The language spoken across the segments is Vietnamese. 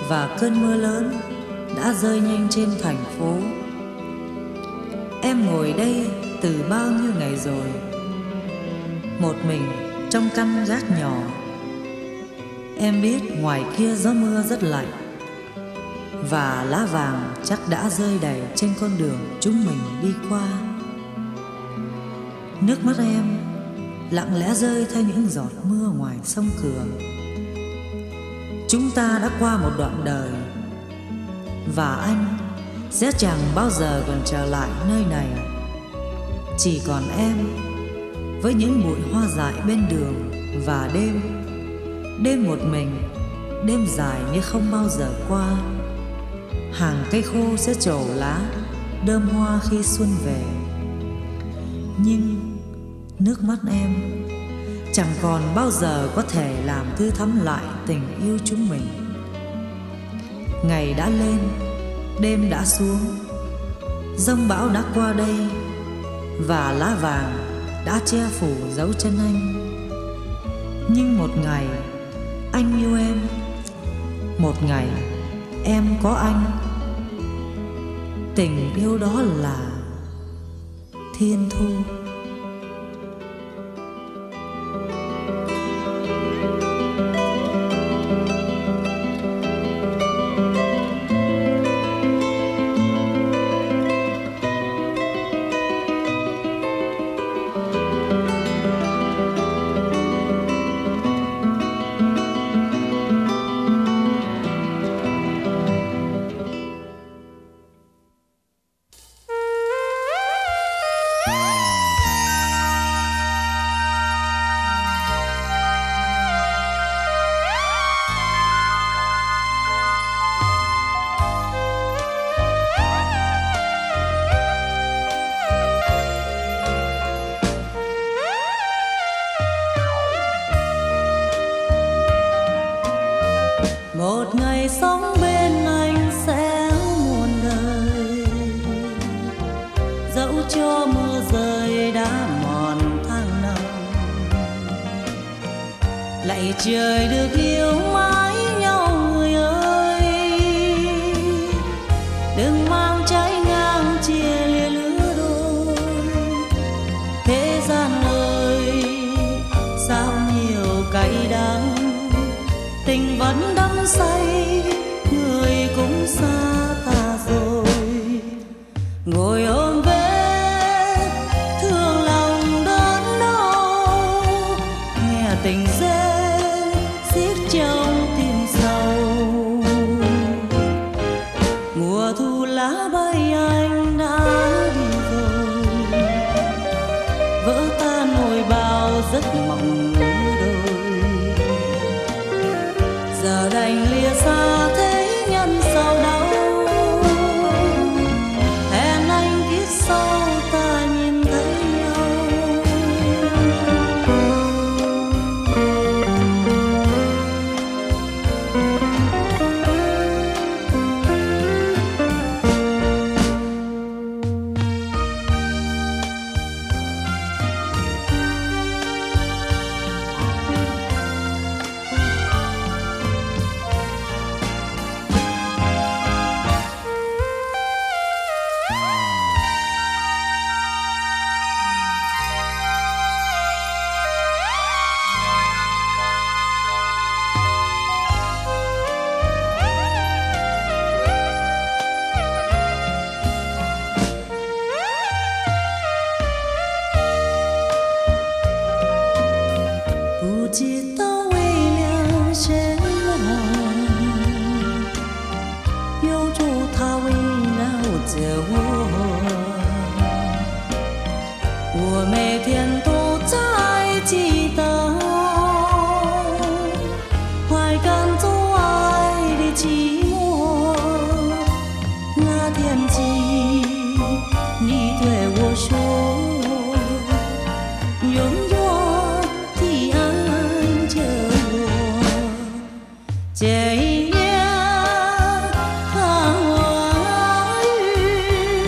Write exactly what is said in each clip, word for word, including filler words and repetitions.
và cơn mưa lớn đã rơi nhanh trên thành phố. Em ngồi đây từ bao nhiêu ngày rồi, một mình trong căn gác nhỏ. Em biết ngoài kia gió mưa rất lạnh, và lá vàng chắc đã rơi đầy trên con đường chúng mình đi qua. Nước mắt em lặng lẽ rơi theo những giọt mưa ngoài sông Cửa. Chúng ta đã qua một đoạn đời, và anh sẽ chẳng bao giờ còn trở lại nơi này. Chỉ còn em với những bụi hoa dại bên đường và đêm. Đêm một mình, đêm dài như không bao giờ qua. Hàng cây khô sẽ trổ lá, đơm hoa khi xuân về. Nhưng nước mắt em chẳng còn bao giờ có thể làm tươi thắm lại tình yêu chúng mình. Ngày đã lên, đêm đã xuống, giông bão đã qua đây, và lá vàng đã che phủ dấu chân anh. Nhưng một ngày anh yêu em, một ngày em có anh. Tình yêu đó là thiên thu. Một ngày sống bên anh sẽ muôn đời, dẫu cho mưa rơi đã mòn tháng năm. Lạy trời được yêu mãi nhau người ơi, đừng mang trái ngang chia lìa lứa đôi. Thế gian ơi sao nhiều cay đắng, tình vẫn đắm say, người cũng xa ta rồi. Ngồi ôm vết thương lòng đớn đau, nghe tình rên xiết trong tim sâu. Mùa thu lá bay anh đã đi rồi, vỡ tan hồi bao giấc mộng đôi. Giờ đành lìa xa thế nhân sầu đau, hẹn anh kiếp sau ta nhìn thấy nhau. Hãy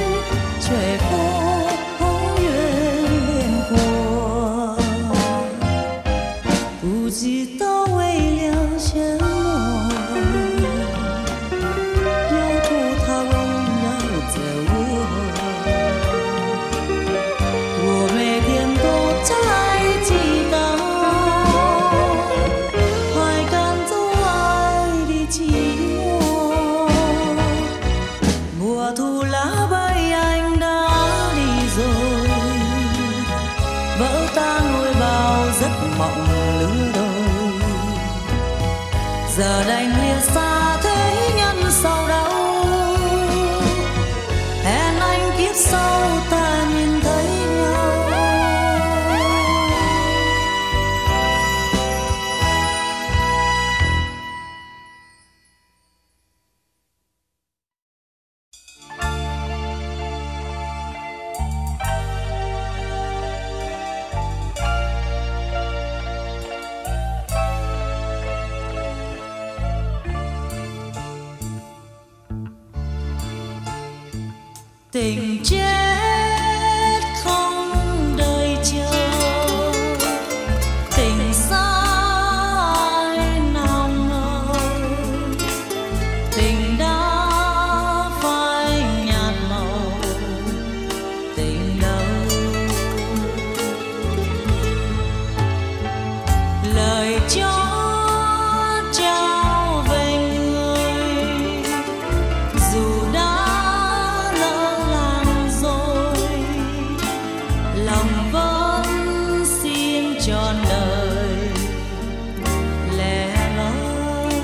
tình chết không đợi chờ, tình xa ai nào ngờ, tình đã phai nhạt màu, tình đâu lời cho trao về người, dù đã lỡ làng rồi, lòng vẫn xin trọn đời lẻ loi.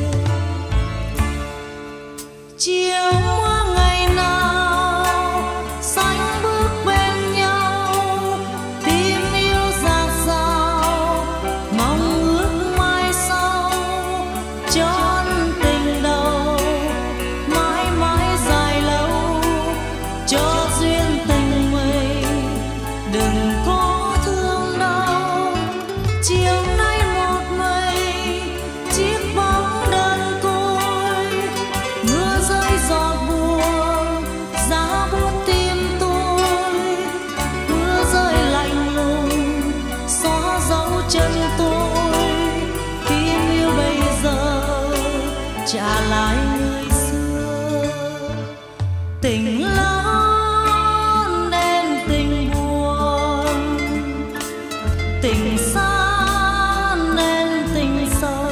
Chiều qua ngày nào sánh bước bên nhau, tim yêu dạt dào, mong ước mai sau chốn tình đầu mãi mãi dài lâu, cho duyên tình mình đừng có thương đau. Chiều nay một mình chiếc bóng đơn côi, mưa rơi giọt buồn giá buốt tim tôi, mưa rơi lạnh lùng xóa dấu chân tôi, tim yêu bây giờ trả lại người xưa. Tình lớn nên tình buồn, tình xa nên tình sâu,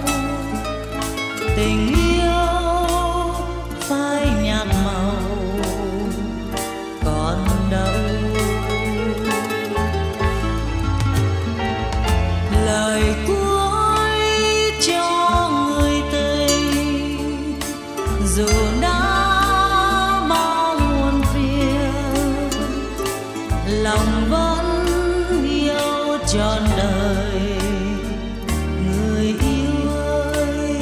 tình yêu phai nhạt màu còn đâu. Lời cuối cho người tình, dù đã bao muôn phiền, lòng vẫn yêu trọn đời người yêu ơi.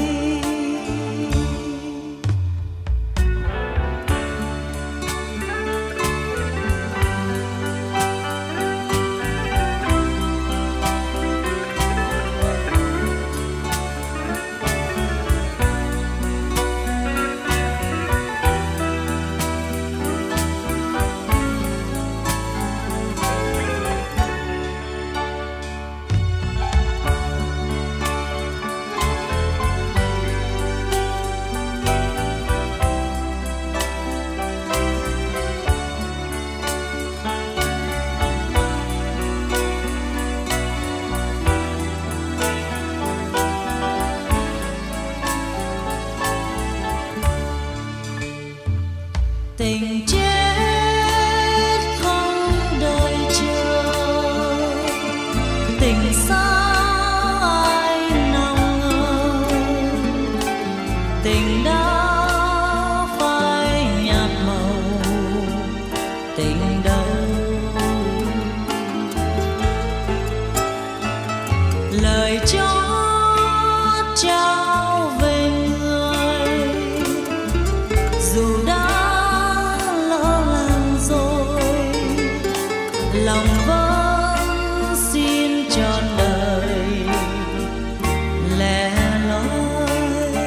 Tình chết không đợi chờ, tình xa ai nào ngờ, tình đã phai nhạt màu, tình đâu lời cho trao về người, dù đã lòng vẫn xin trọn đời lẻ loi.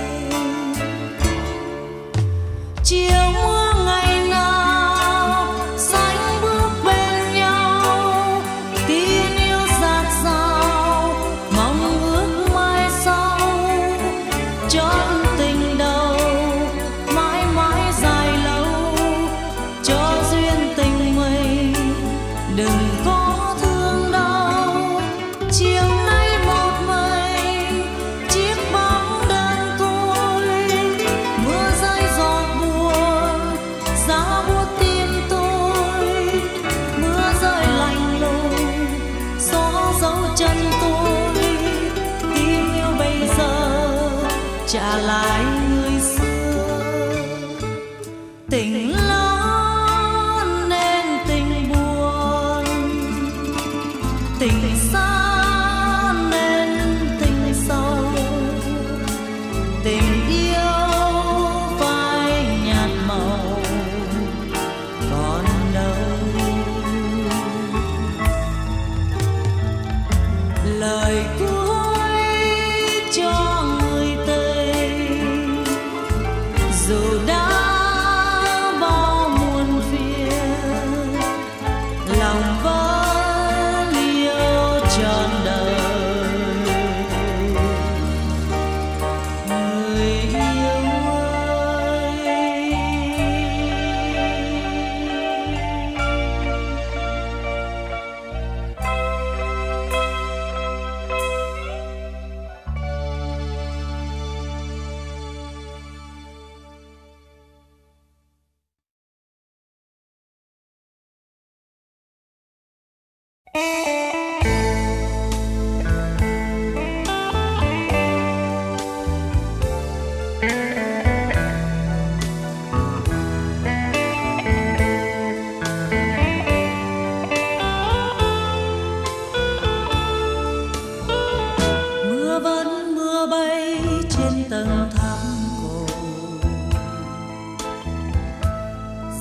Chiều mưa ngày nào sánh bước bên nhau, tin yêu dạt dào, mong ước mai sau chốn tình đầu mãi mãi dài lâu, cho duyên tình mình đừng có thương đau. Chiều nay một mình chiếc bóng đơn côi, mưa rơi giọt buồn giá buốt tim tôi, mưa rơi lạnh lùng xóa dấu chân tôi, tim yêu bây giờ trả lại người xưa. Tình lớn nên tình buồn, tình xa nên tình sâu, tình yêu phai nhạt màu còn đâu. Lời cuối cho người tình, dù đã bao muôn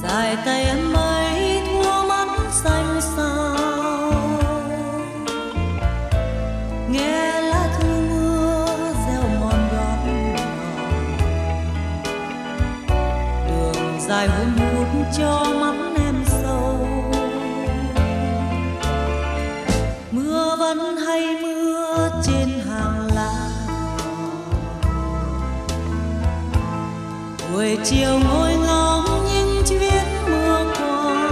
dài tay em ấy thua mắt xanh xao, nghe lá thư mưa reo mòn gót nhỏ, đường dài hun hút cho mắt em sâu. Mưa vẫn hay mưa trên hàng lá nhỏ, buổi chiều ngồi ngóng những chuyến mưa qua,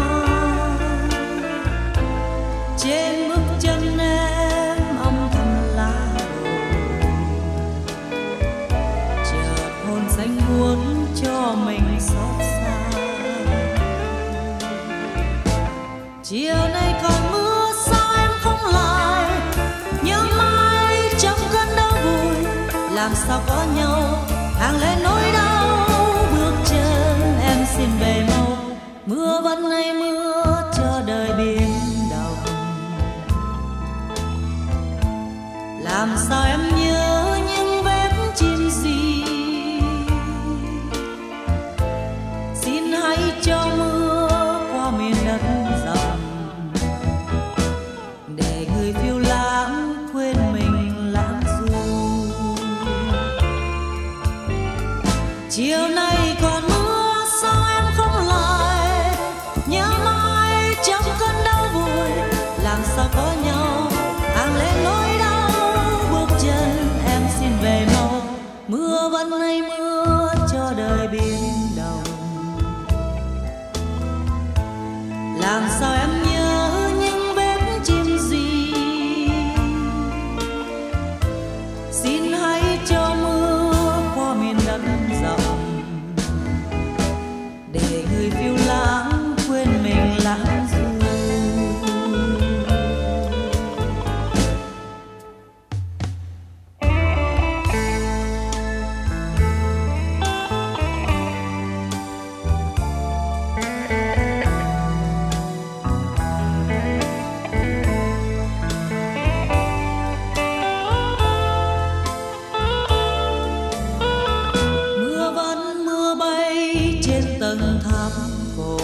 trên bước chân em âm thầm lá đổ, chợt hồn xanh muốn cho mình xót xa. Chiều nay còn mưa sao em không lại, nhớ mãi trong cơn đau vui, làm sao có nhau hàng lên nỗi đau. Bước chân em xin về mau, mưa vẫn hay mưa cho đời biến động. Làm sao em nhớ những vết chim gì, xin hãy cho mưa qua miền đất rộng, để người phiêu lãng quên mình lãng du. Chiều nay còn mưa sao em không lại, nhớ mãi trong cơn đau vui, làm sao có nhau hàng lên nỗi đau. Bước chân em xin về mau, mưa vẫn hay mưa cho đời biến động. Làm sao em nhớ những vết chim gì, xin hãy cho mưa qua miền đất rộng, để người phiêu lãng quên mình lãng du. Mưa vẫn mưa bay trên tầng tháp cổ,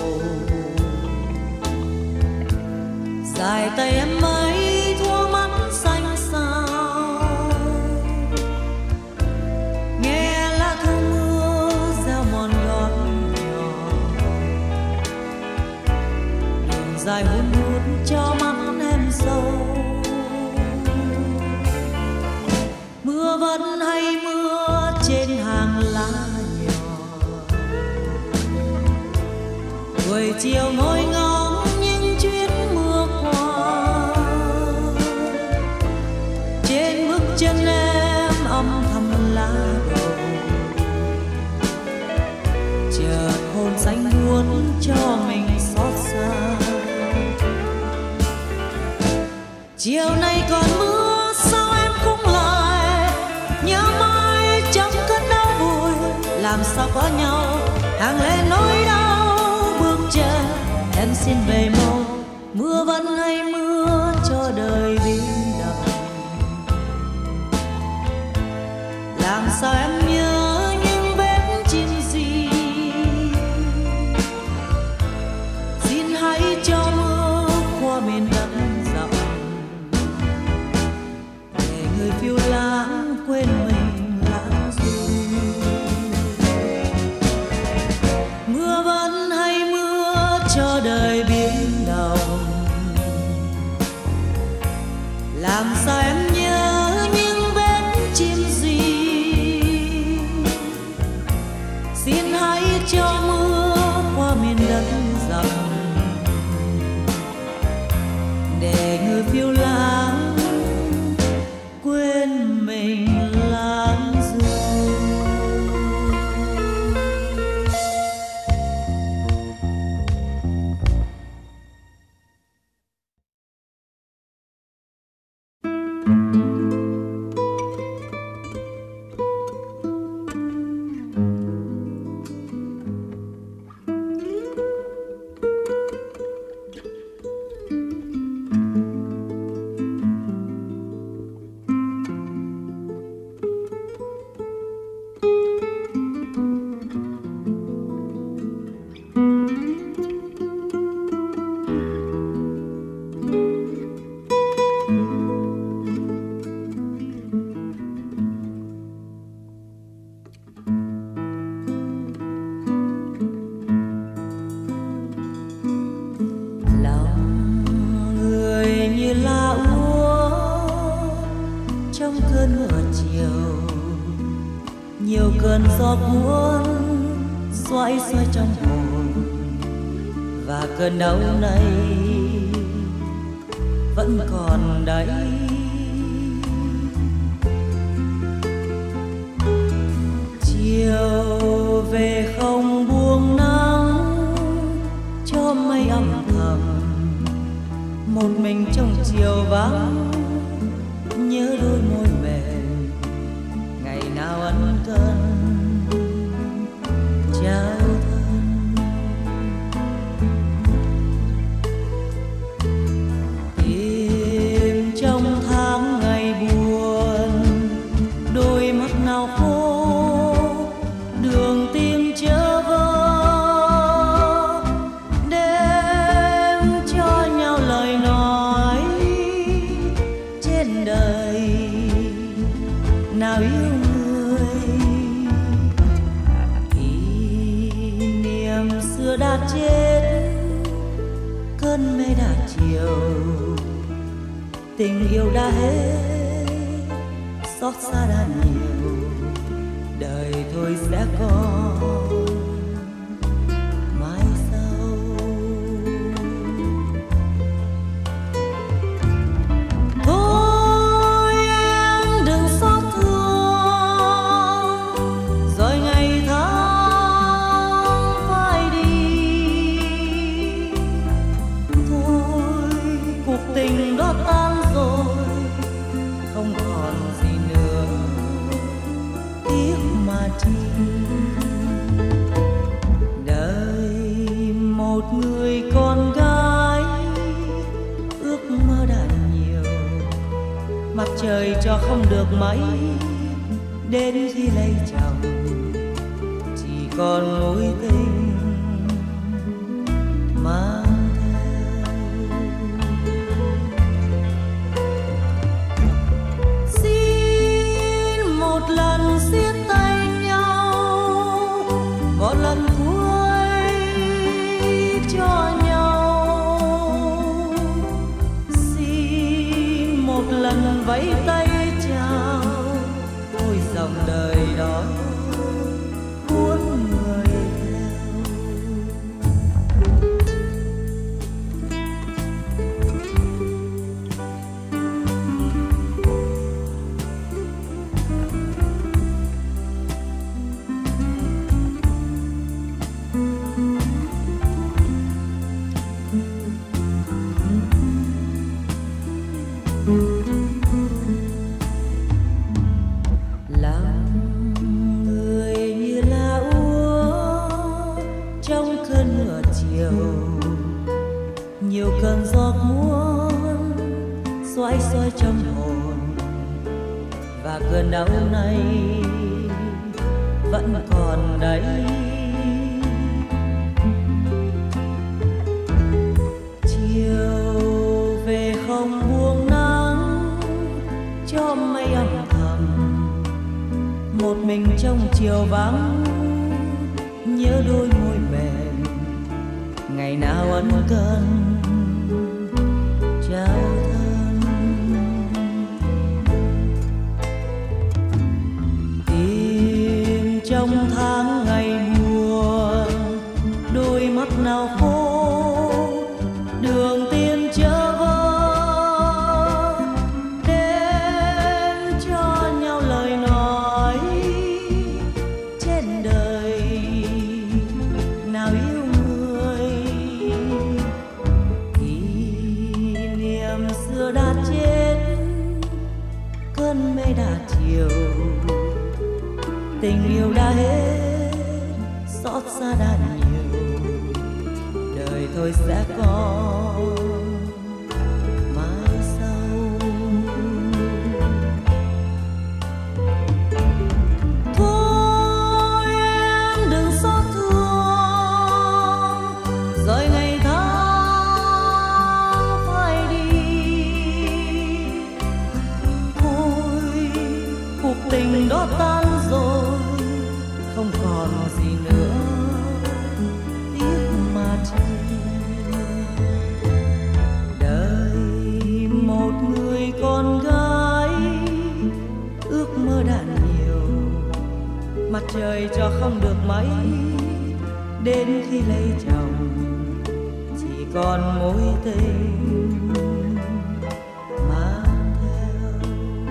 dài tay em ấy thua mắt xanh xao, nghe lá thư mưa reo mòn gót nhỏ, đường dài hun hút cho mắt em sâu. Mưa vẫn hay mưa trên hàng lá nhỏ, buổi chiều ngồi ngóng những chuyến mưa qua, trên bước chân em âm thầm lá đổ, chợt hồn xanh muốn cho mình xót xa. Chiều nay còn mưa sao em không lại, nhớ mãi trong cơn đau vui, làm sao có nhau hàng lên nỗi đau. Bước chân em xin về mau, mưa vẫn hay mưa cho đời biến động. Làm sao em nhớ những vết chim gì, xin hãy cho mưa qua miền đất rộng, để người phiêu lãng quên mình lãng du. Mưa vẫn hay mưa cho đời biến động, làm sao em nhớ những vết chim gì, xin hãy cho mưa qua miền đất rộng, để người phiêu lãng quên mình lãng du. giọt buồn xoay xoay trong hồn, và cơn đau này vẫn còn đấy. Chiều về không buông nắng cho mây âm thầm, một mình trong chiều vắng nhớ đôi môi mềm ngày nào ân cần trao thân. Tìm trong tháng ngày buồn đôi mắt nào khô, đường tim chớ vơ, đêm cho nhau lời nói trên đời nào yêu người. Kỷ niệm xưa đã chết, cơn mê đã chiều, tình yêu đã hết, xót xa đã nhiều, đời thôi sẽ còn mai sau. Thôi em đừng xót thương, rồi ngày tháng phải đi. Thôi cuộc tình đó tan rồi, không còn gì nữa tiếc mà chi. Đời một người con gái ước mơ đã nhiều, mặt trời cho không được mấy, đến khi lấy chồng chỉ còn mối tình mang theo. Xin một lần siết tay nhau, một lần cuối cho nhau. Xin một lần vẫy tay chào, ôi dòng đời đó cuốn người theo. Lòng người như lá úa trong cơn mưa chiều, nhiều cơn gió muốn xoay xoay trong hồn, và cơn đau này vẫn còn đấy. Chiều về không buông nắng cho mây âm thầm, một mình trong chiều vắng nhớ đôi môi mềm ngày nào ân cần trao thân. Tìm trong tháng ngày buồn đôi mắt nào khô, đường tiên chớ vơ, đến cho nhau lời nói trên đời nào yêu người. Kỷ niệm xưa đã chết, cơn mê đã chiều, tình yêu đã hết, xót xa đã nhiều, đời thôi sẽ còn mai sau. Thôi em đừng xót thương, rồi ngày tháng phải đi. Thôi cuộc tình đó tan rồi, không còn gì nữa tiếc mà chi. đời cho không được mấy, đến khi lấy chồng chỉ còn mối tình mang theo.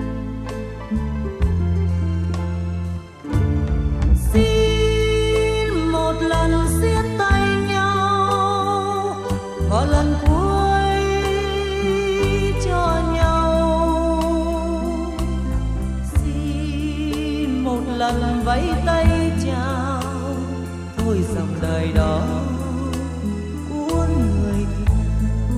Xin một lần siết tay nhau, có lần cuối cho nhau. Xin một lần vẫy tay chào, thôi dòng đời đó cuốn người theo.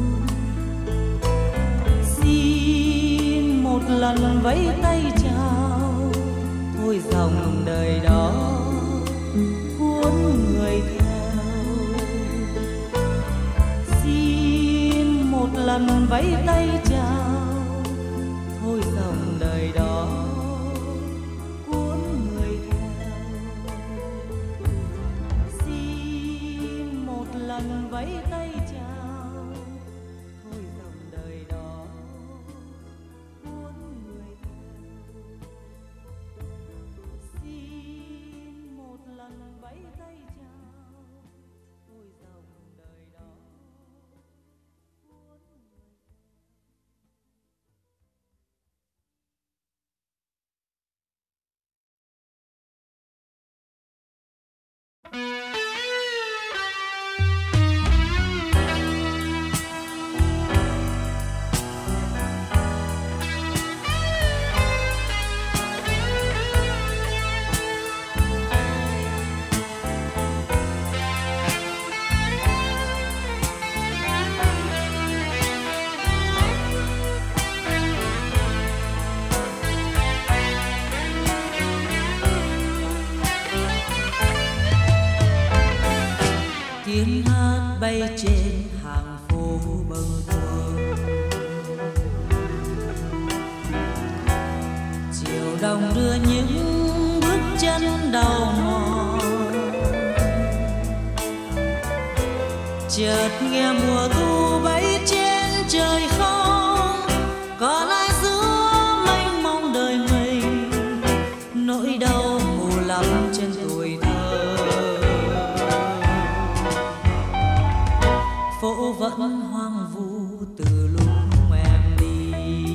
Xin một lần vẫy tay chào, thôi dòng đời đó cuốn người theo. Xin một lần vẫy tay chào, thôi dòng đời đó cuốn người theo. Xin một lần vẫy tay chào, thôi dòng đời đó cuốn người theo. Xin một lần vẫy tay chào, thôi dòng đời đó cuốn người theo. Tiếng hát bay trên hàng phố bâng khuâng, chiều đông đưa những bước chân đau mòn. Chợt nghe mùa thu bay trên trời không, còn ai giữa mênh mông đời mình, nỗi đau mù lắm trên tuổi thơ. Phố vẫn hoang vu từ lúc em đi,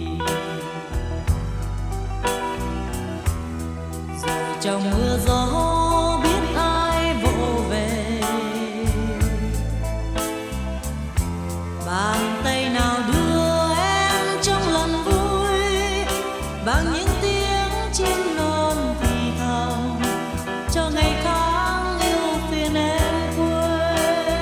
rồi trong mưa gió biết ai vỗ về. Bàn tay nào đưa em trong lần vui, bằng những tiếng chim non thì thầm cho ngày tháng yêu phiền em quên.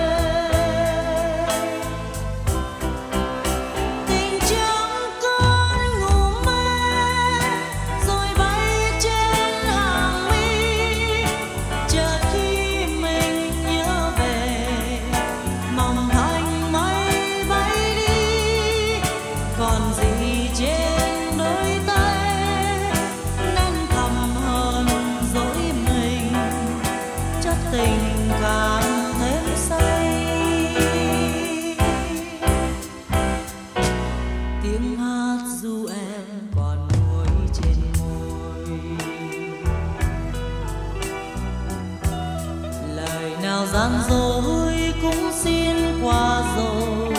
Tình chẳng cơn ngủ mê rồi bay trên hàng mi, chợt khi mình nhớ về mong thanh mây bay đi, còn gì trên đôi tay nên thầm hơn dối mình, chất tình càng thêm say. Tiếng hát ru em còn môi trên môi, lời nào gian dối cũng xin qua rồi,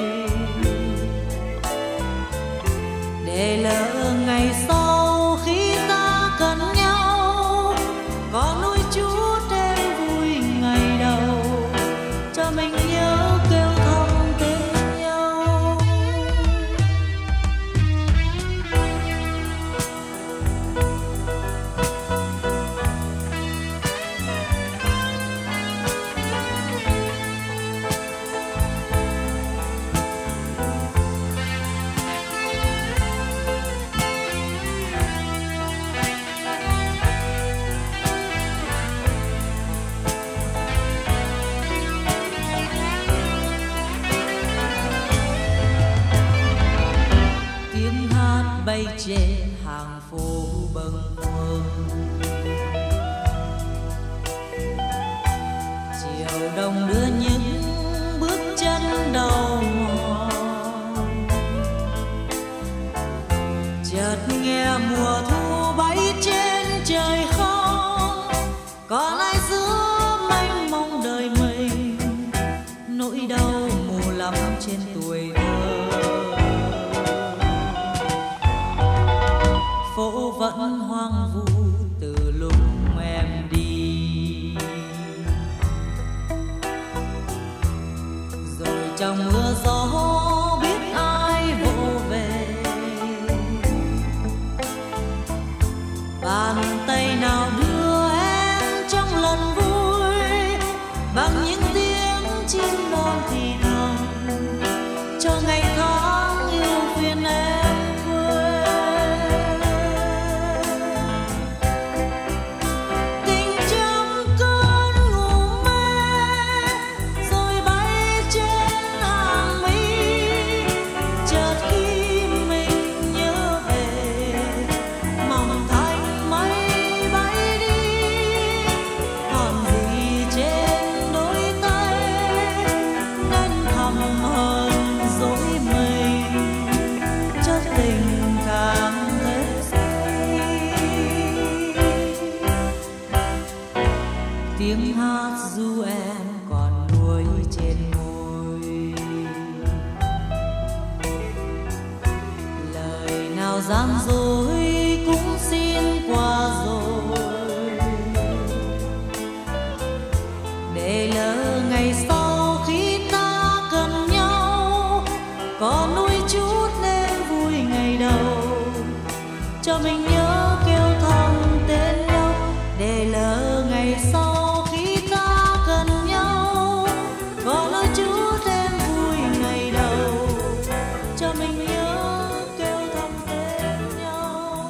để lỡ ngày sau khi ta cần nhau, có nuôi chút em vui ngày đầu, cho mình nhớ kêu thầm tên nhau. Tiếng hát bay trên hàng phố bâng khuâng, chiều đông đưa những bước chân đau mòn. Chợt nghe mùa thu bay trên trời không, có trên tuổi thơ. Phố vẫn hoang vu từ lúc em đi, rồi trong mưa gió biết ai vỗ về. Bàn tay nào đưa em trong lần vui, bằng những tiếng chim non thì thầm cho ngày tháng yêu phiền em quên. Tình trong cơn ngủ mê rồi bay trên hàng mây, chợt khi mình nhớ về mong thanh mây bay đi, còn gì trên đôi tay nên thầm hơn dối mình, cho tình càng hết say. Tiếng hát ru em còn nuối trên môi, lời nào gian dối cũng xin qua rồi, để lỡ ngày sau khi ta cần nhau có nuối chút nên vui ngày đầu, cho mình nhớ kêu thầm tên nhau. Để lỡ ngày sau khi ta cần nhau có nuối chút nên vui ngày đầu, cho mình nhớ kêu thầm tên nhau.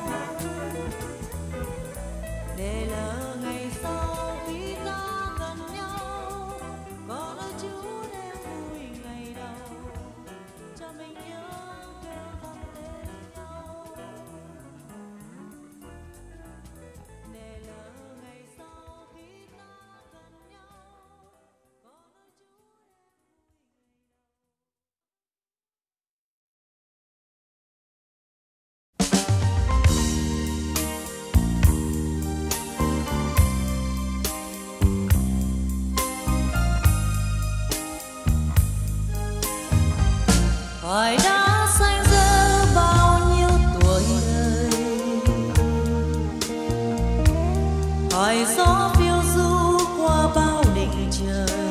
Để lỡ ngày sau khi ta cần nhau có nuối chút nên vui ngày đầu, cho mình nhớ kêu thầm tên nhau. Để lỡ ngày sau khi ta cần nhau có nuối chút nên vui Hỏi đã xanh dơ bao nhiêu tuổi đời, hỏi gió phiêu du qua bao định trời,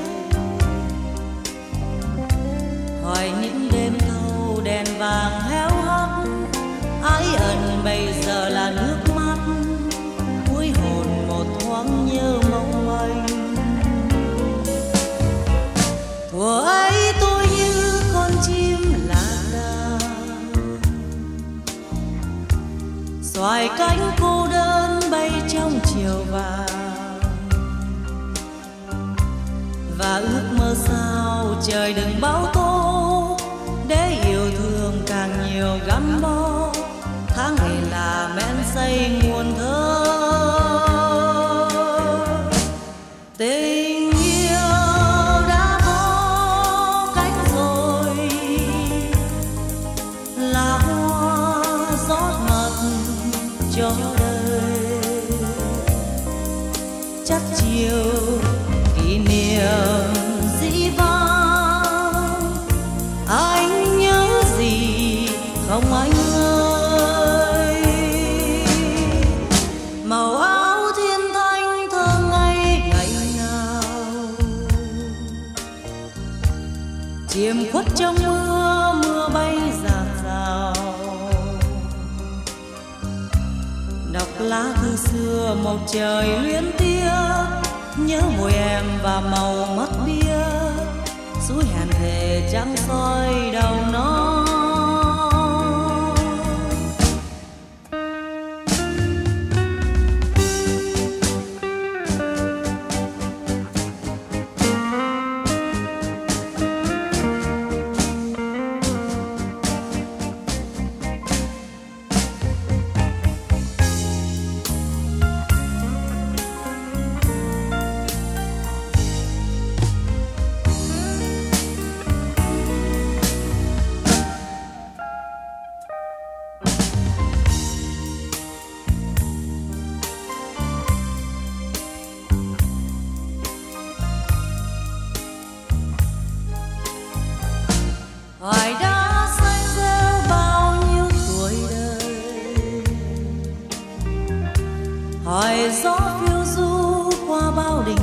hỏi những đêm thâu đèn vàng héo hắt, ái ẩn bây giờ là nước mắt, cuối hồn một thoáng nhớ mong manh. Thuở ấy tôi như con chim lạc đàn, xoài cánh cô đơn bay trong chiều vàng, và ước mơ sao trời đừng bão tố, để yêu thương càng nhiều gắn bó, tháng ngày là men say nguồn thơ. Tình yêu đã có cánh rồi, là hoa rót mật cho đời, chắc chiều kỷ niệm dĩ vãng, anh nhớ gì không anh ơi. Màu áo thiên thanh thơ ngây ngày nào, chiêm khuất trong mưa, mưa bay rào rào, đọc lá thư xưa một trời luyến tiếc, nhớ mùi em và màu mắt bia, suối hẹn thề trắng soi đầu nó.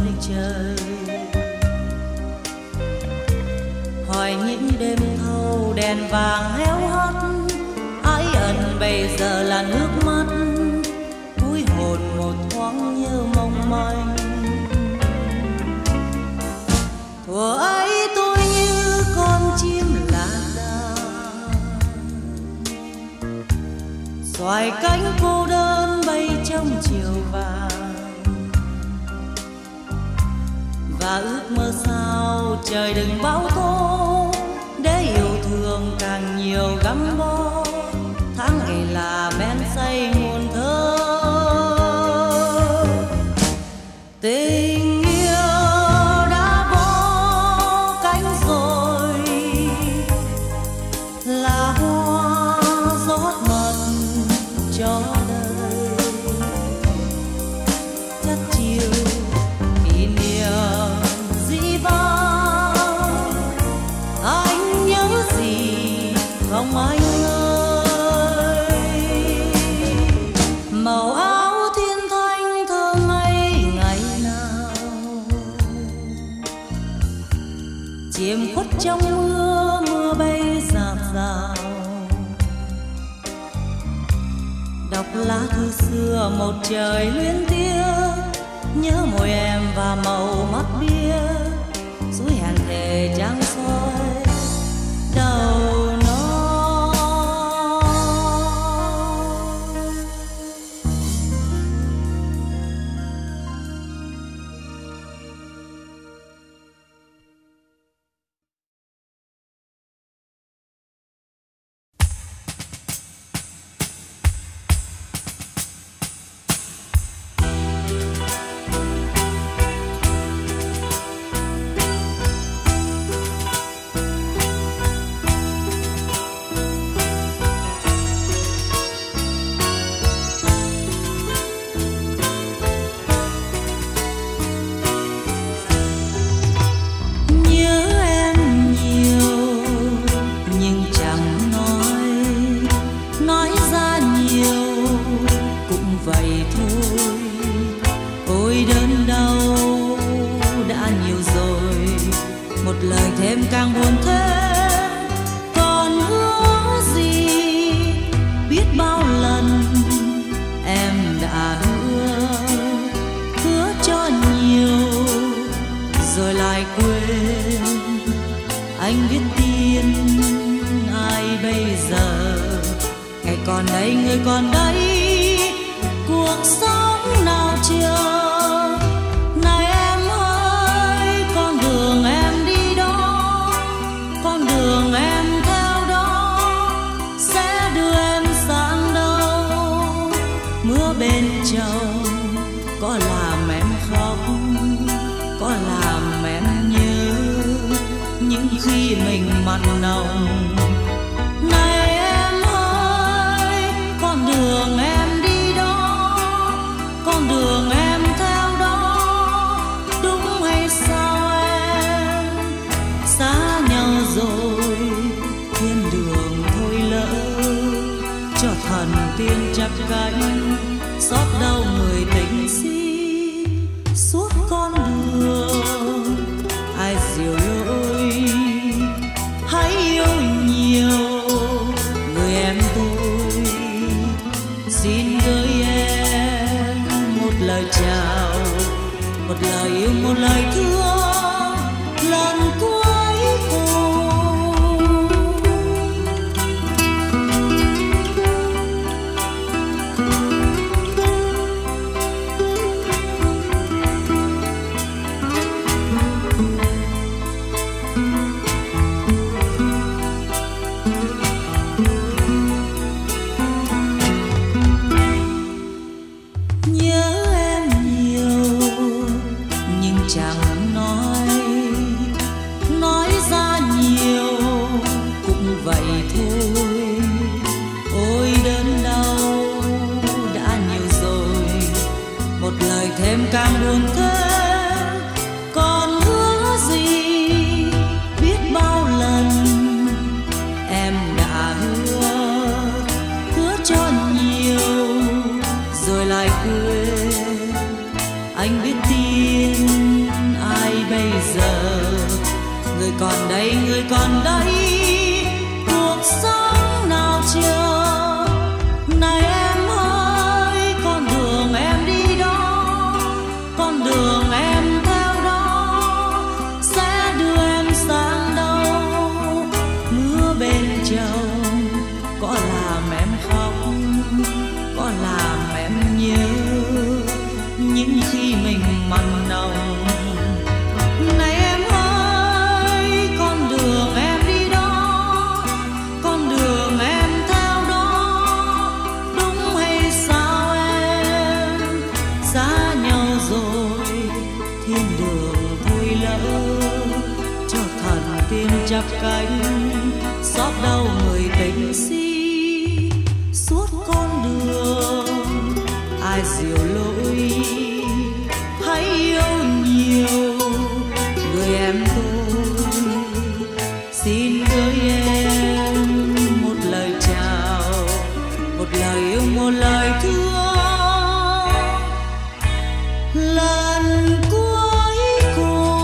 trời. Hỏi những đêm thâu đèn vàng héo hắt, ái ẩn bây giờ là nước mắt, cúi hồn một thoáng như mong manh. Thuở ấy tôi như con chim lạc đàn, xoài cánh cô đơn bay trong chiều vàng, và ước mơ sao trời đừng bão tố, để yêu thương càng nhiều gắn bó. Tháng ngày là men say nguồn thơ, tình yêu đã vỗ cánh rồi, là hoa rót mật cho đời. Chắc chiều kỷ niệm dĩ vãng, anh nhớ gì không anh ơi. Màu áo thiên thanh thơ ngây ngày nào, chiêm khuất trong mưa, mưa bay rào rào. Đọc lá thư xưa một trời luyến tiếc, nhớ môi em và màu mắt bia, suối hẹn thề trắng soi đầu nó. Lời thêm càng buồn thêm, còn hứa gì biết bao lần em đã hứa, hứa cho nhiều rồi lại quên. Anh biết tin ai bây giờ, ngày còn đây người còn đây, cuộc sống nào chờ. Này em ơi, con đường em đi đó, con đường em theo đó sẽ đưa em sang đâu. Mưa bên chồng có làm em khóc, có làm em nhớ những khi mình mặn nồng. Này em ơi, con đường em đi đó, con đường em theo đó, đúng hay sao em? Xa nhau rồi thiên đường thôi lỡ, cho thần tiên chắp cánh xót đau người tình si. Suốt con đường ai dìu lối, hãy yêu nhiều người em tôi. Xin gửi em một lời chào, một lời yêu, một lời thương lần cuối cùng. Nhớ em nhiều nhưng chẳng nói, nói ra nhiều cũng vậy thôi. Ôi đớn đau đã nhiều rồi, một lời thêm càng buồn thêm. Còn hứa gì biết bao lần em đã hứa, hứa cho nhiều rồi lại quên. Anh biết tin giờ. Người còn đây, người còn đây, cuộc sống nào chờ. Này em ơi, con đường em đi đó, con đường em theo đó sẽ đưa em sang đâu. Mưa bên chồng có làm em khóc, có làm em nhớ những khi mình mặn nồng. Này em ơi, con đường em đi đó, con đường em theo đó, đúng hay sao em? Xa nhau rồi thiên đường thôi lỡ, cho thần tiên chắp cánh xót đau người tình si. Suốt con đường ai dìu lối, hãy yêu nhiều người em tôi. Xin gửi em một lời chào, một lời yêu, một lời thương lần cuối cùng.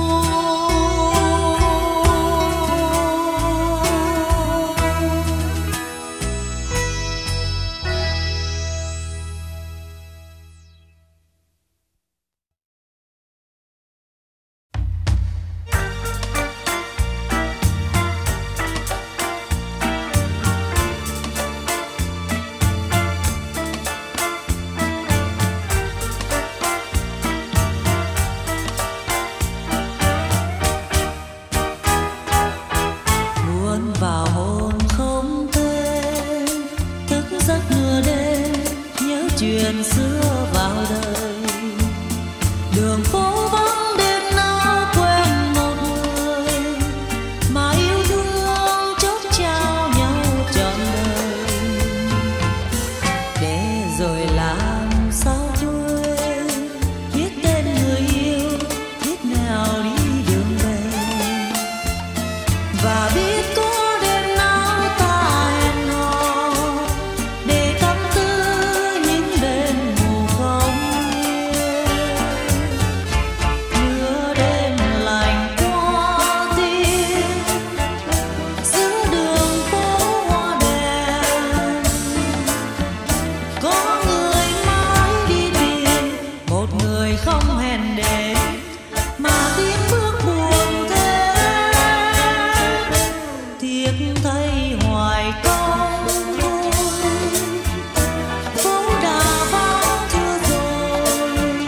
Muốn vào hôn không tên, thức giấc nửa đêm nhớ chuyện xưa vào đời. Đường phố vắng đêm nào quên một người mà yêu thương chốt trao nhau trọn đời. Để rồi làm sao quên biết tên người yêu, biết nào đi đường về. Và biết có đêm nào ta hẹn hò để tâm tư những đêm ngủ không yên. Mưa đêm lạnh qua tim giữa đường phố hoa đèn. Có người mãi đi tìm, một người không hẹn đến mà tiếng bước buồn thêm. Tiếc thấy hoài không vui, phố đã vắng thưa rồi.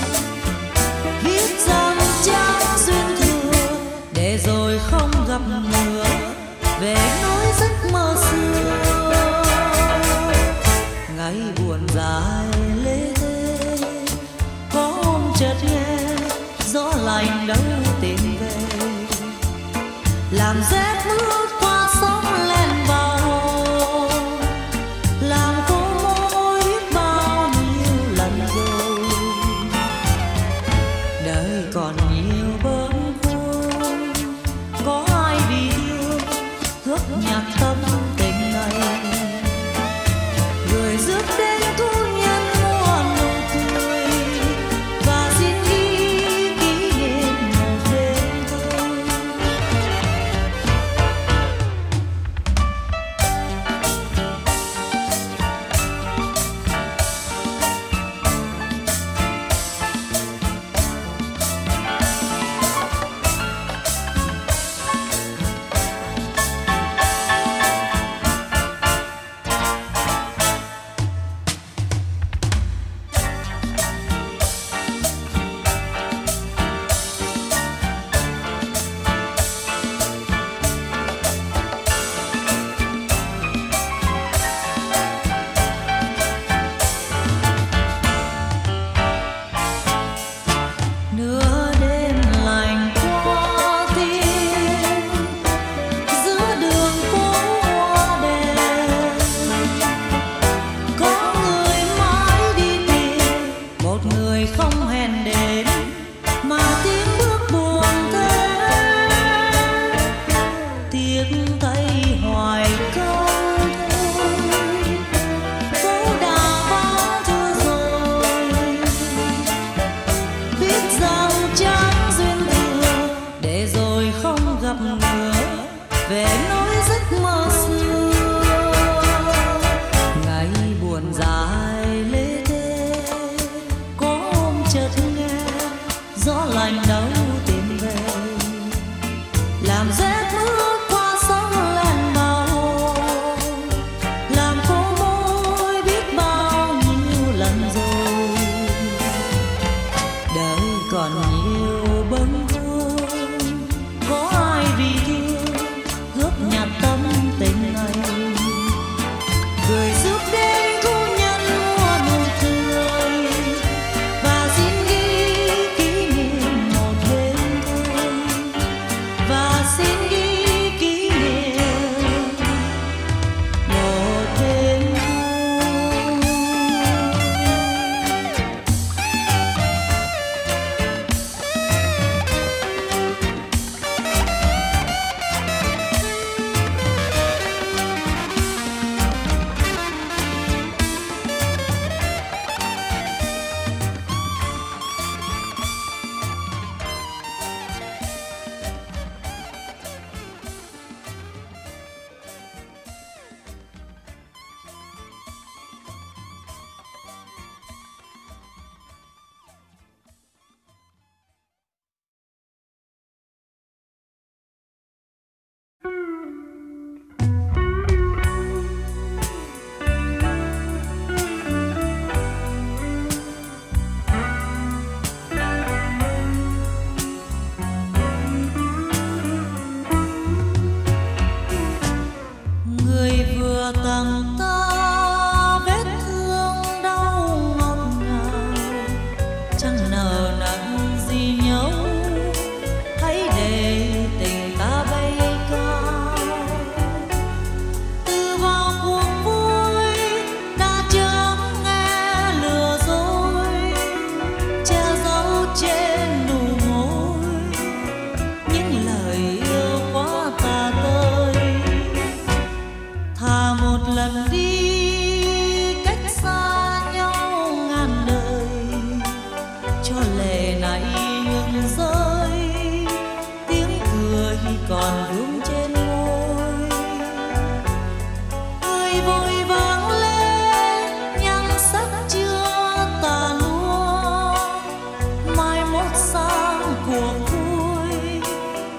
Viết rằng chắc duyên thừa, để rồi không gặp nữa về nỗi giấc mơ xưa. Ngày buồn dài lê thê, có hôm chợt nghe gió lạnh đâu tìm về, làm rét mướt qua sóng len vào hồ, làm khô môi biết bao nhiêu lần rồi. Đời còn nhiều bâng khuâng, có ai vì yêu thước nhạc tâm tình này. Người rước đến cô nhân mua nụ cười và xin ghi kỷ niệm một đêm thơ.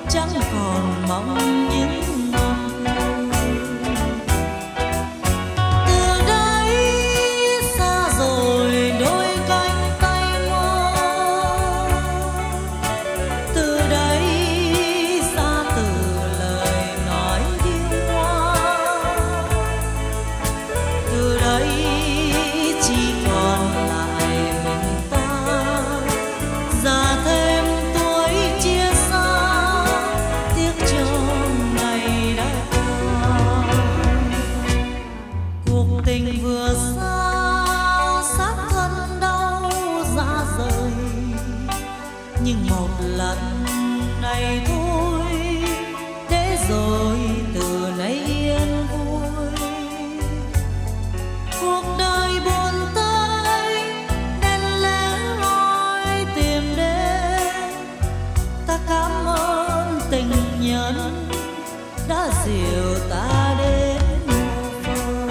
chẳng còn mong những mong từ đây xa rồi đôi cánh tay mơ, từ đây xa từ lời nói điêu hoa, từ đây chỉ còn lại mình ta già thêm tuổi chia xa, tiếc cho ngày đã qua. Cuộc tình vừa xa xác thân đau ra rời, nhưng một lần này thôi để rồi từ nay yên vui. Cuộc đời buồn tơi đen lẻ loi tìm đến, ta cảm ơn tình nhân đã dìu ta đến một phần.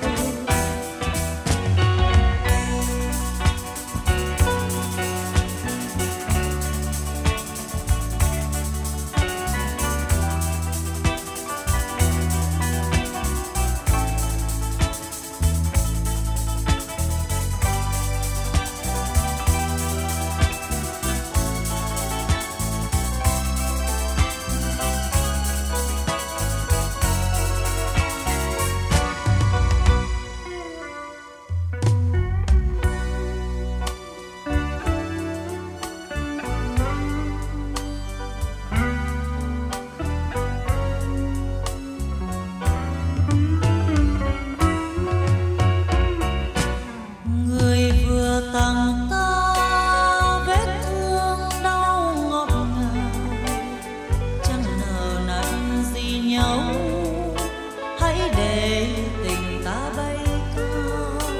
Người vừa tặng ta vết thương đau ngọt ngào, chẳng nỡ nặn gì nhau, hãy để tình ta bay cao.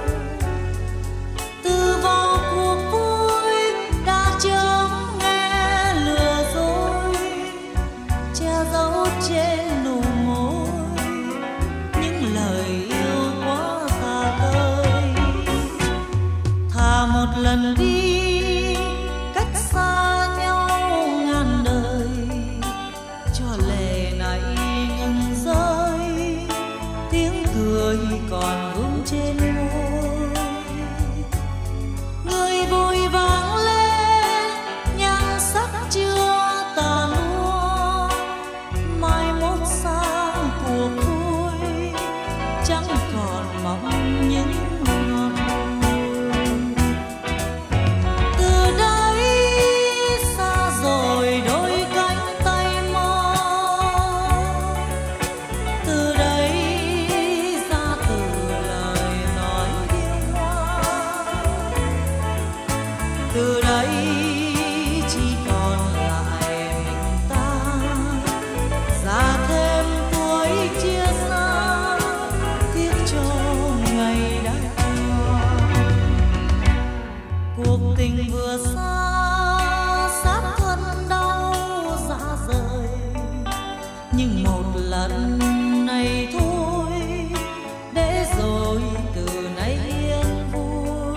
Từ vào cuộc vui đã chớm nghe lừa dối, che giấu trên nụ môi những lời yêu quá xa vời. Thà một lần đi cách xa nhau ngàn đời, cho lệ này ngừng rơi, tiếng cười còn vương trên môi. Người vội vàng lên nhan sắc chưa tàn úa, mai mốt sang cuộc vui chẳng còn mong những ngọt ngào. Từ đây xa rồi đôi cánh tay mơ, từ đây xa từ lời nói điêu hoa, từ đây chỉ còn lại mình ta già thêm tuổi chia xa, tiếc cho ngày đã qua. Cuộc tình vừa xa xác thân đau ra rời, nhưng một lần này thôi để rồi từ nay yên vui.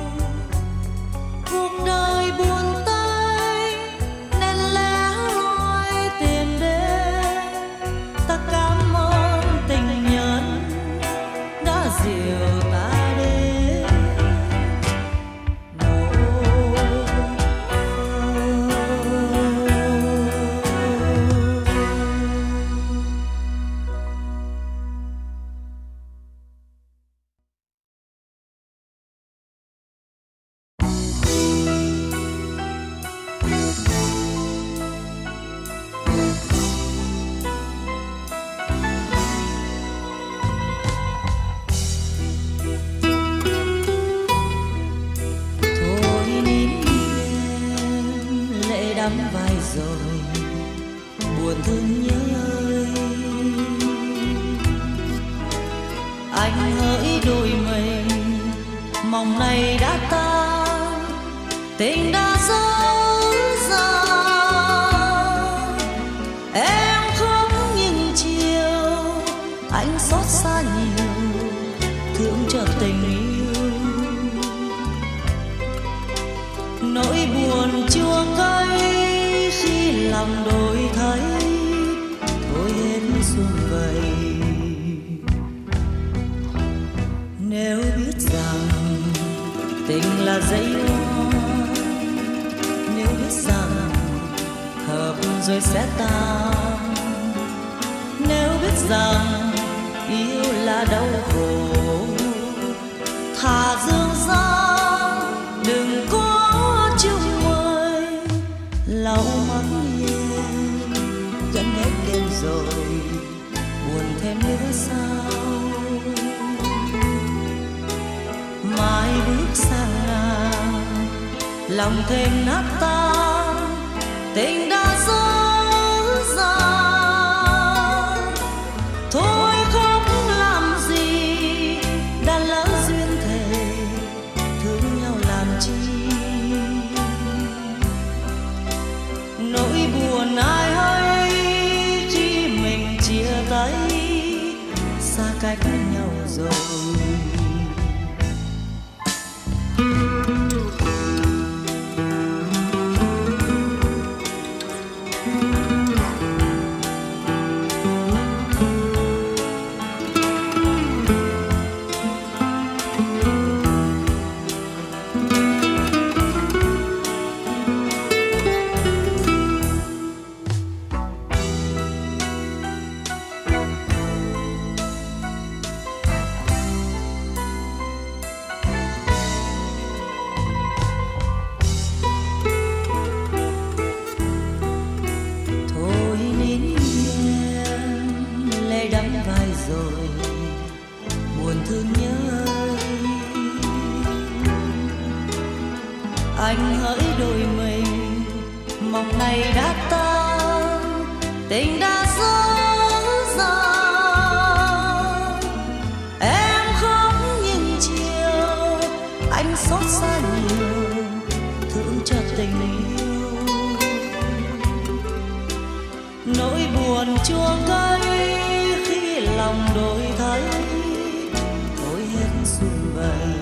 Cuộc đời buồn tơi nên lẻ loi tìm đến, ta cảm ơn tình nhân đã dìu ta đến một phần. Thôi nín đêm lệ đắm vai rồi, buồn thương nhớ ơi. Anh hỡi đôi mình mong này đã tan, tình đã dối gian. Em khóc nhưng chiều anh xót xa nhiều, thương cho tình yêu. Nỗi buồn chua cay khi lòng đôi rồi sẽ tan. Nếu biết rằng yêu là đau khổ, thà dương gian đừng có chung mây. Lau mắt em gần hết đêm rồi, buồn thêm nữa sao? Mai bước sang ngang, lòng thêm nát tan, tình đã dở dàng. Thôi không làm gì, đã lỡ duyên thề, thương nhau làm chi? Nỗi buồn ai hay khi mình chia tay, xa cách nhau rồi. Anh hỡi đôi mình, mộng này đã tan, tình đã dở dàng. Em khóc nhưng chiều, anh xót xa nhiều, thương cho tình yêu. Nỗi buồn chua cay khi lòng đổi thay, thôi hết xuân bày.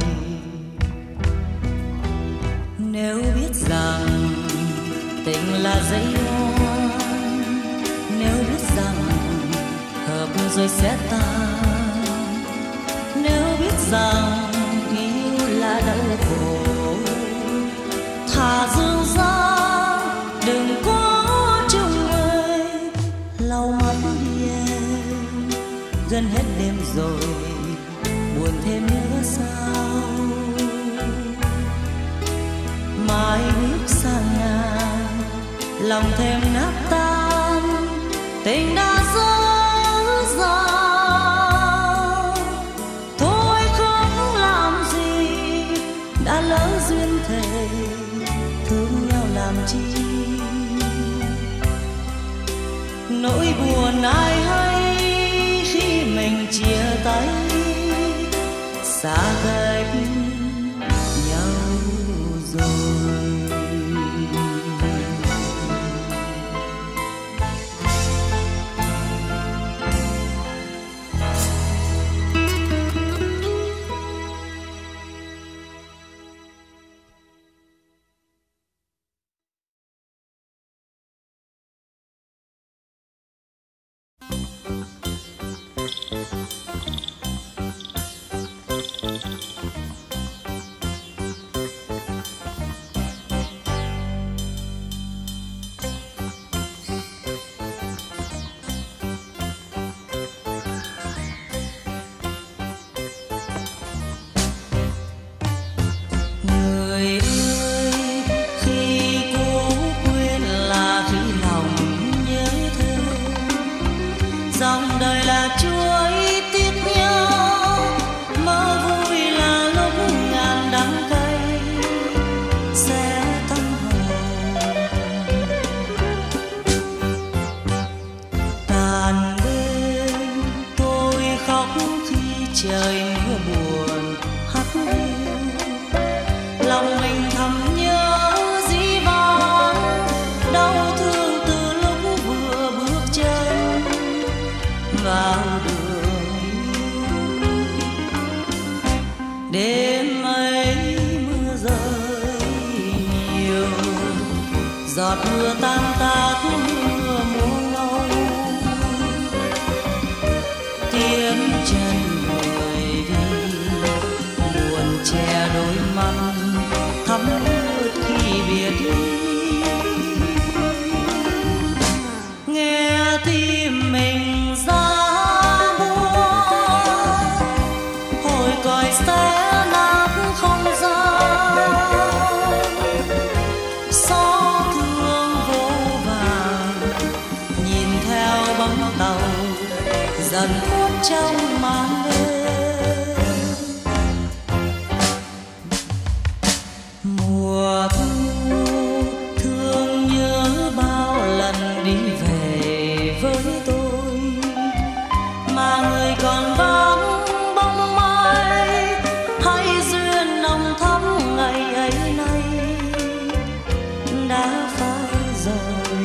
Nếu biết rằng tình là dây oan, nếu biết rằng hợp rồi sẽ tan, nếu biết rằng yêu là đau khổ, thà dương gian đừng có chung mây. Lau mắt đi em, gần hết đêm rồi, buồn thêm nữa sao? Mai bước sang ngang, lòng thêm nát tan, tình đã dở dàng. Thôi không làm gì, đã lỡ duyên thề, thương nhau làm chi? Nỗi buồn ai hay khi mình chia tay, xa cách nhau rồi. Dòng đời là chuỗi tiếc nhau, mơ vui là lúc ngàn đắng cay sẽ tâm hồn. Tàn đêm tôi khóc khi trời mưa buồn hắt hiu, lòng mình thầm nhớ dĩ vãng, đau thương từ lúc vừa bước chân vào đường. Đêm ấy mưa rơi nhiều, giọt mưa tan tác mưa mùa ngâu, tiếng chân người đi buồn che đôi mắt thấm ướt khi biệt ly. dần khuất trong màn đêm. Mùa thu thương nhớ bao lần đi về với tôi, mà người còn vắng bóng mai hay duyên nồng thắm ngày ấy nay đã phai rồi.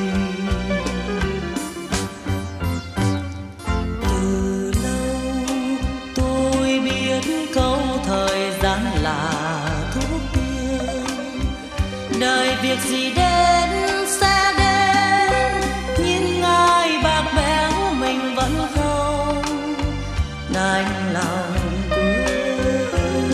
Từ lâu tôi biết câu thời gian là thuốc tiên, đời việc gì đến sẽ đến, nhưng ai bạc bẽo mình vẫn không đành lòng quên.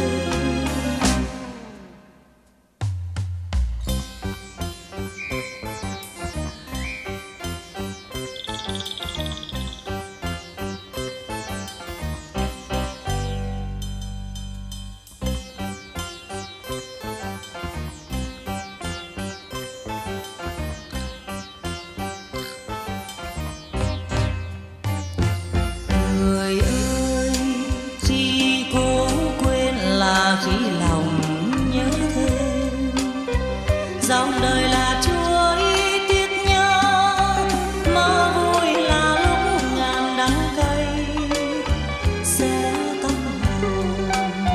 Người ơi, khi cố quên là khi lòng nhớ thêm, dòng đời là chuỗi tiếc nhớ, mơ vui là lúc ngàn đắng cay sẽ tâm hồn.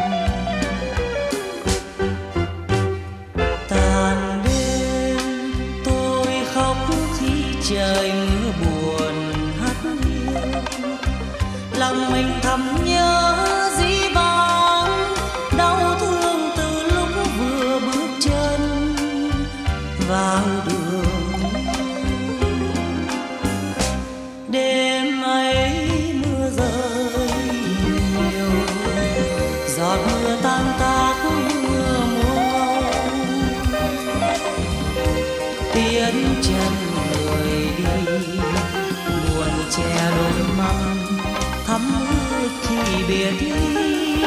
Tàn đêm tôi khóc khi trời mưa buồn hắt hiu, lòng mình thầm nhớ dĩ vãng, đau thương từ lúc vừa bước chân vào đường. Đêm ấy mưa rơi nhiều, giọt mưa tan tác mưa muôn, tiến chân người đi buồn che đôi mắt thắm ướt khi biệt ly.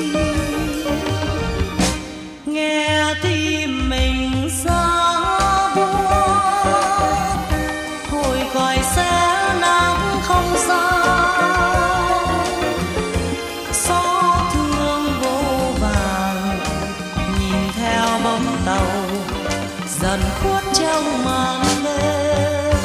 Nghe tim mình xa buốt, hồi còi sẽ nắng không sao, gió thương vô vàng nhìn theo bóng tàu dần khuất trong màn đêm.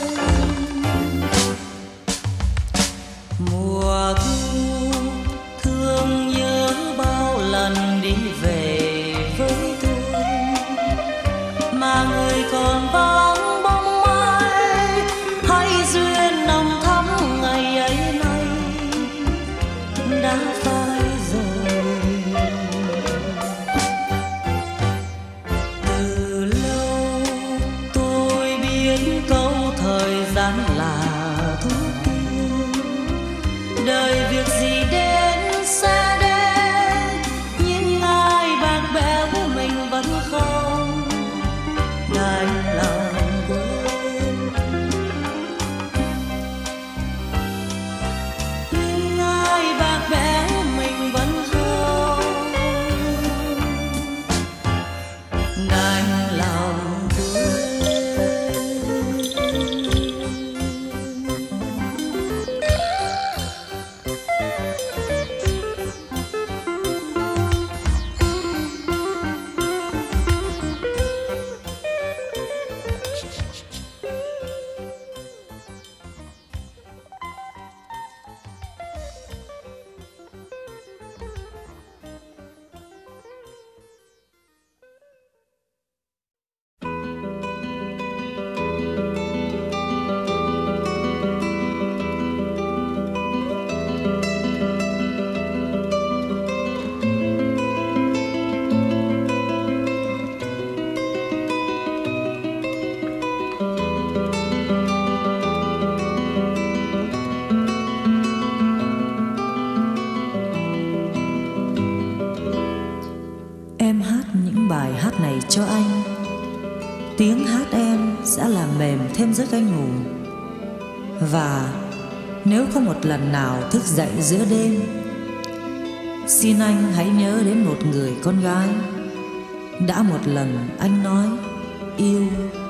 Mùa thu thương nhớ bao lần đi về với tôi, mà người còn vắng bóng mai hay duyên nồng thắm ngày ấy nay đã phai rồi. Từ lâu tôi biết câu thời gian là thuốc tiên, đời việc gì đến sẽ đến, nhưng ai bạc bẽo mình vẫn không đành lòng quên. Nhưng ai bạc bẽo mình vẫn không đành lòng quên. Em hát những bài hát này cho anh, tiếng hát em sẽ làm mềm thêm giấc anh ngủ. Và nếu có một lần nào thức dậy giữa đêm, xin anh hãy nhớ đến một người con gái đã một lần anh nói yêu.